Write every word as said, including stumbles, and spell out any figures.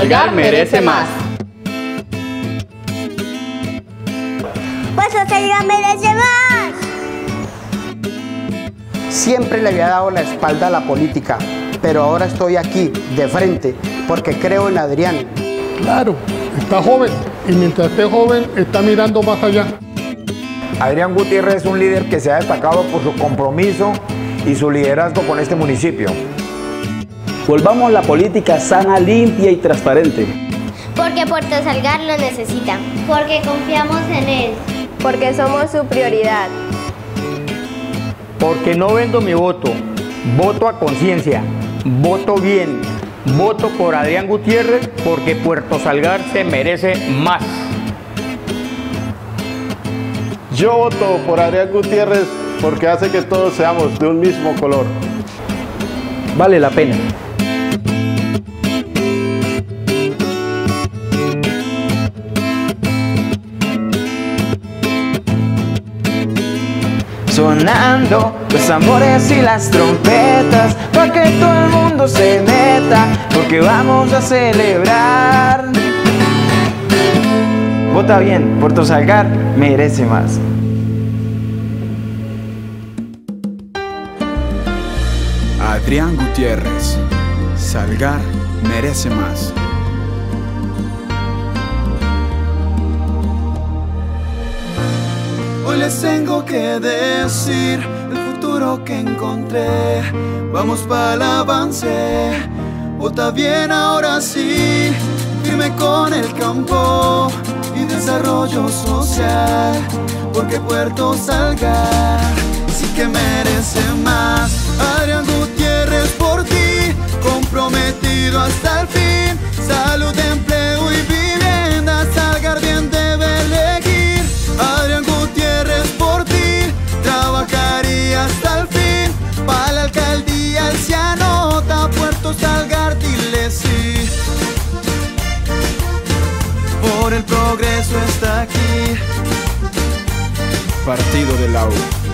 Salgar merece más. Puerto Salgar merece más. Siempre le había dado la espalda a la política, pero ahora estoy aquí, de frente, porque creo en Adrián. Claro, está joven, y mientras esté joven, está mirando más allá. Adrián Gutiérrez es un líder que se ha destacado por su compromiso y su liderazgo con este municipio. Volvamos la política sana, limpia y transparente. Porque Puerto Salgar lo necesita. Porque confiamos en él. Porque somos su prioridad. Porque no vendo mi voto, voto a conciencia, voto bien, voto por Adrián Gutiérrez porque Puerto Salgar se merece más. Yo voto por Adrián Gutiérrez porque hace que todos seamos de un mismo color. Vale la pena. Sonando los tambores y las trompetas, para que todo el mundo se meta, porque vamos a celebrar. Vota bien, Puerto Salgar merece más. Adrián Gutiérrez, Salgar merece más. Hoy les tengo que decir el futuro que encontré. Vamos para el avance, vota bien ahora sí. Firme con el campo y desarrollo social, porque Puerto Salgar sí que merece más. Adrián Gutiérrez por ti, comprometido hasta el fin. Salud, empleo y vivienda, Salgar bien debe elegir. Adrián Gutiérrez por ti, trabajaría hasta el fin. Para la alcaldía él se anota, Puerto Salgar dile sí. Por el progreso está aquí. Partido de la U.